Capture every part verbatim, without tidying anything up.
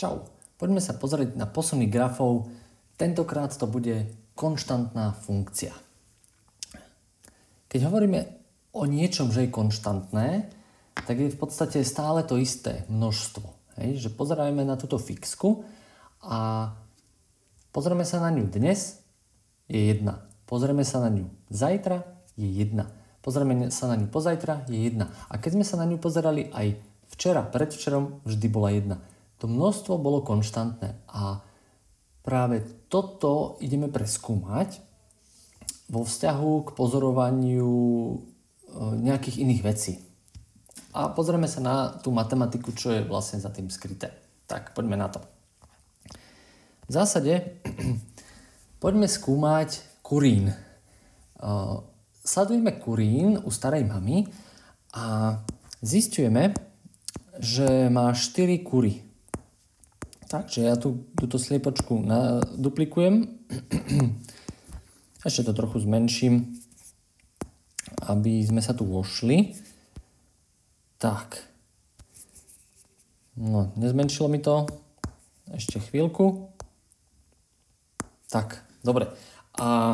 Čau, poďme sa pozrieť na posuny grafov. Tentokrát to bude konštantná funkcia. Keď hovoríme o niečom, že je konštantné, tak je v podstate stále to isté množstvo. Hej? Že pozerajme na túto fixku a pozrieme sa na ňu dnes, je jedna. Pozrieme sa na ňu zajtra, je jedna. Pozrieme sa na ňu pozajtra, je jedna. A keď sme sa na ňu pozerali aj včera, predvčerom, vždy bola jedna. To množstvo bolo konštantné a práve toto ideme preskúmať vo vzťahu k pozorovaniu nejakých iných vecí. A pozrieme sa na tú matematiku, čo je vlastne za tým skryté. Tak, poďme na to. V zásade poďme skúmať kurín. Sledujeme kurín u starej mamy a zisťujeme, že má štyri kury. Takže ja tu túto sliepočku duplikujem. Ešte to trochu zmenším, aby sme sa tu vošli. Tak. No, nezmenšilo mi to. Ešte chvíľku. Tak, dobre. A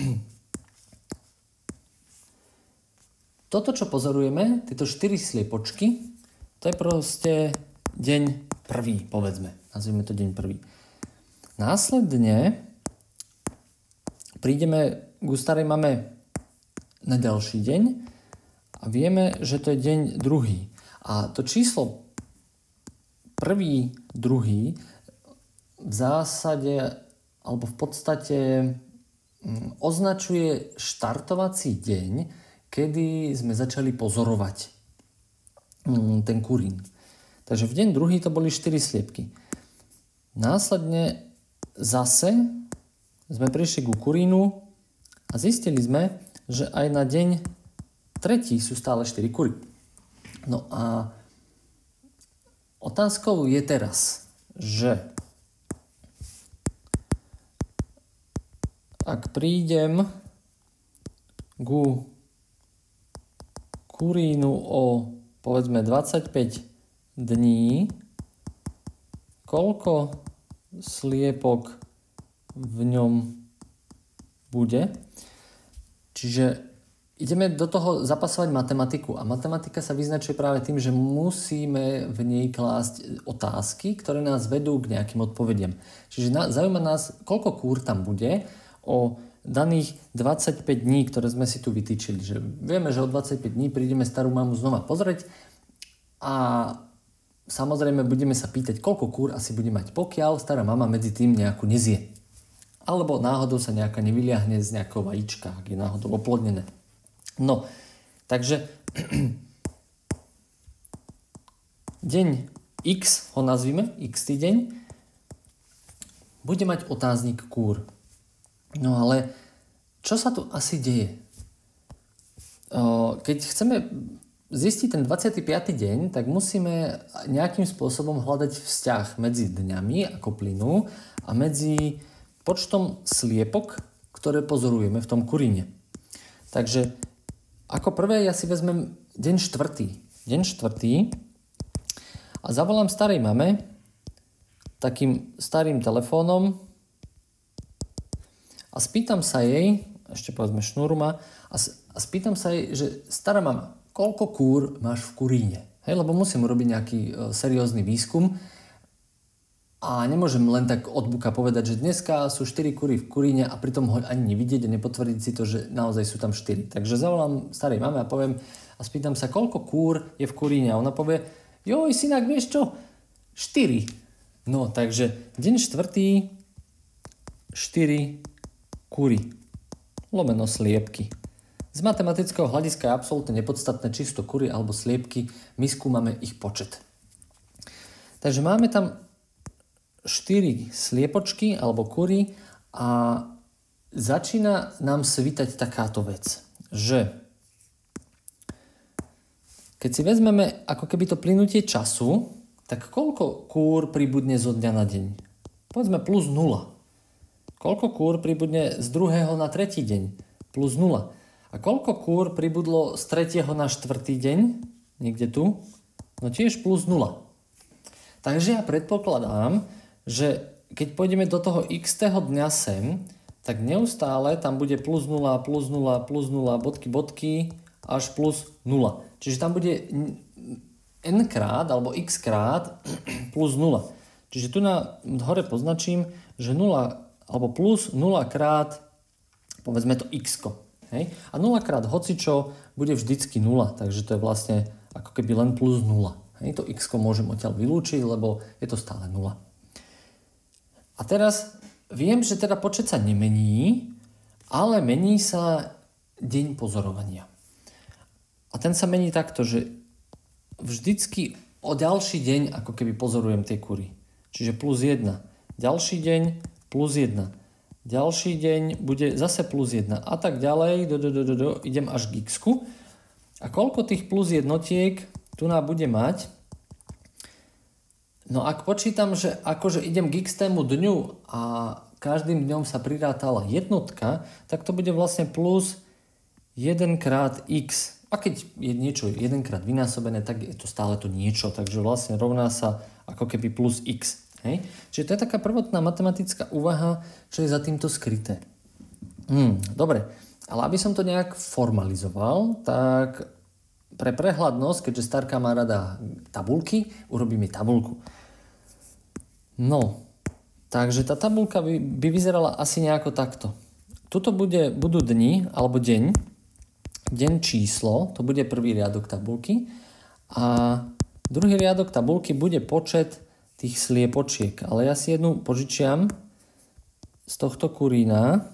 toto, čo pozorujeme, tieto štyri sliepočky, to je proste deň prvý, povedzme. Nazvime to deň prvý. Následne prídeme k starej mame na ďalší deň a vieme, že to je deň druhý. A to číslo prvý, druhý v zásade alebo v podstate označuje štartovací deň, kedy sme začali pozorovať ten kurín. Takže v deň druhý to boli štyri sliepky. Následne zase sme prišli ku kurínu a zistili sme, že aj na deň tretí sú stále štyri kury. No a otázkou je teraz, že ak prídem ku kurínu o povedzme dvadsaťpäť dní, koľko sliepok v ňom bude. Čiže ideme do toho zapasovať matematiku a matematika sa vyznačuje práve tým, že musíme v nej klásť otázky, ktoré nás vedú k nejakým odpovediam. Čiže na, zaujíma nás, koľko kúr tam bude o daných dvadsaťpäť dní, ktoré sme si tu vytýčili. Že vieme, že o dvadsaťpäť dní prídeme starú mamu znova pozrieť a samozrejme budeme sa pýtať, koľko kúr asi bude mať, pokiaľ stará mama medzi tým nejakú nezie. Alebo náhodou sa nejaká nevyliahne z nejakého vajíčka, ak je náhodou oplodnené. No, takže deň X, ho nazvime, X týdeň, bude mať otáznik kúr. No ale čo sa tu asi deje? Keď chceme zistiť ten dvadsiaty piaty deň, tak musíme nejakým spôsobom hľadať vzťah medzi dňami, ako plynú, a medzi počtom sliepok, ktoré pozorujeme v tom kuríne. Takže ako prvé ja si vezmem deň štvrtý. Deň štvrtý a zavolám starej mame takým starým telefónom a spýtam sa jej, ešte povedzme šnúru má, a, a spýtam sa jej, že stará mama, koľko kúr máš v kuríne? Hej, lebo musím urobiť nejaký e, seriózny výskum a nemôžem len tak od buka povedať, že dneska sú štyri kúry v kuríne a pritom ho ani nevidieť a nepotvrdiť si to, že naozaj sú tam štyri. Takže zavolám starej mame a poviem a spýtam sa, koľko kúr je v kuríne a ona povie, joj, synak, vieš čo? štyri. No, takže deň štvrtý, štyri kúry, lomeno sliepky. Z matematického hľadiska je absolútne nepodstatné, či sú to kury alebo sliepky, my skúmame ich počet. Takže máme tam štyri sliepočky alebo kury a začína nám svítať takáto vec, že keď si vezmeme ako keby to plynutie času, tak koľko kúr pribudne zo dňa na deň? Povedzme plus nula. Koľko kúr pribudne z druhého na tretí deň? Plus nula. A koľko kúr pribudlo z tretieho na štvrtý deň? Niekde tu? No tiež plus nula. Takže ja predpokladám, že keď pôjdeme do toho x dňa sem, tak neustále tam bude plus nula, plus nula, plus nula, bodky, bodky, až plus nula. Čiže tam bude n krát, alebo x krát plus nula. Čiže tu na hore poznačím, že nula, alebo plus nula krát, povedzme to x-ko. Hej? A nula krát hocičo bude vždycky nula, takže to je vlastne ako keby len plus nula. Hej? To x-ko môžem odtiaľ vylúčiť, lebo je to stále nula. A teraz viem, že teda počet sa nemení, ale mení sa deň pozorovania. A ten sa mení takto, že vždycky o ďalší deň ako keby pozorujem tie kury. Čiže plus jedna. Ďalší deň plus jedna. Ďalší deň bude zase plus jedna. A tak ďalej, do, do, do, do, do, idem až k x-ku. A koľko tých plus jednotiek tu nám bude mať? No ak počítam, že akože idem k x-tému dňu a každým dňom sa prirátala jednotka, tak to bude vlastne plus jeden krát x. A keď je niečo jedenkrát vynásobené, tak je to stále to niečo. Takže vlastne rovná sa ako keby plus x. Hej? Čiže to je taká prvotná matematická úvaha, čo je za týmto skryté. Hmm, dobre, ale aby som to nejak formalizoval, tak pre prehľadnosť, keďže Starka má rada tabulky, urobím mi tabulku. No, takže tá tabulka by, by vyzerala asi nejako takto. Tuto bude, budú dni, alebo deň, deň číslo, to bude prvý riadok tabulky a druhý riadok tabulky bude počet tých sliepočiek, ale ja si jednu požičiam z tohto kurína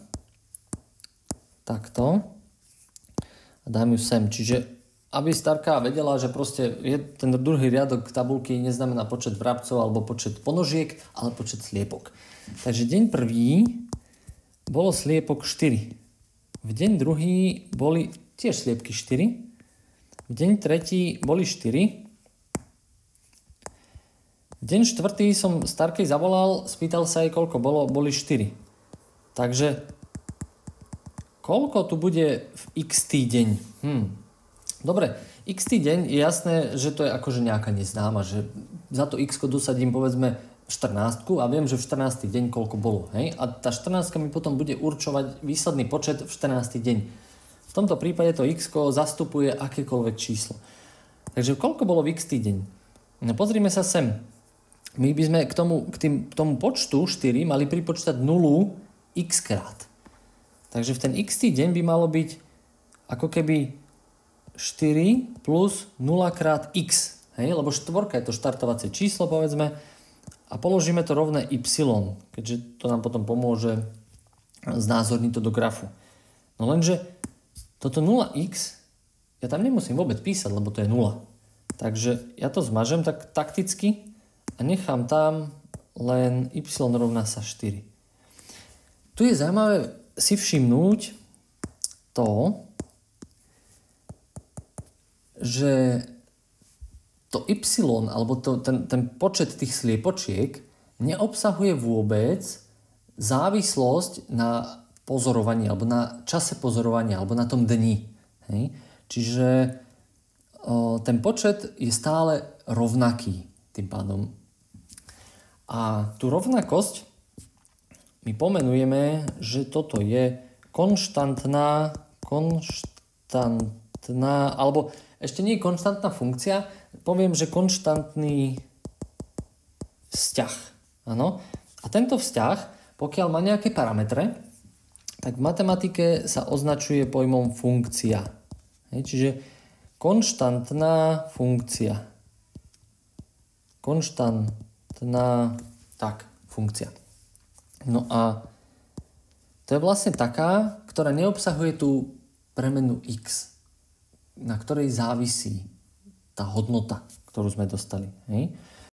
takto a dám ju sem, čiže aby Starka vedela, že proste je ten druhý riadok tabulky neznamená počet vrabcov alebo počet ponožiek, ale počet sliepok. Takže deň prvý bolo sliepok štyri. V deň druhý boli tiež sliepky štyri. V deň tretí boli štyri. V deň štvrtý som Starkej zavolal, spýtal sa jej, koľko bolo, boli štyri. Takže koľko tu bude v x deň? Hm. Dobre, x deň je jasné, že to je akože nejaká neznáma, že za to x dosadím povedzme štrnástku a viem, že v štrnásty deň koľko bolo. Hej? A tá štrnástka mi potom bude určovať výsledný počet v štrnásty deň. V tomto prípade to x zastupuje akékoľvek číslo. Takže koľko bolo v x deň? No pozrime sa sem. My by sme k tomu, k tým, k tomu počtu štyri mali pripočítať nulu x krát. Takže v ten x deň by malo byť ako keby štyri plus nula krát x. Hej? Lebo štvorka je to štartovacie číslo, povedzme, a položíme to rovné y, keďže to nám potom pomôže znázorniť to do grafu. No lenže toto nula x, ja tam nemusím vôbec písať, lebo to je nula. Takže ja to zmažem tak takticky a nechám tam len y rovná sa štyri. Tu je zaujímavé si všimnúť to, že to y, alebo to, ten, ten počet tých sliepočiek neobsahuje vôbec závislosť na pozorovanie, alebo na čase pozorovania, alebo na tom dni. Hej? Čiže o, ten počet je stále rovnaký tým pádom. A tú rovnakosť my pomenujeme, že toto je konštantná, konštantná, alebo ešte nie je konštantná funkcia, poviem, že konštantný vzťah. Áno? A tento vzťah, pokiaľ má nejaké parametre, tak v matematike sa označuje pojmom funkcia. Hej, čiže konštantná funkcia. Konštantná tak, funkcia. No a to je vlastne taká, ktorá neobsahuje tú premenu x, na ktorej závisí tá hodnota, ktorú sme dostali. Hej?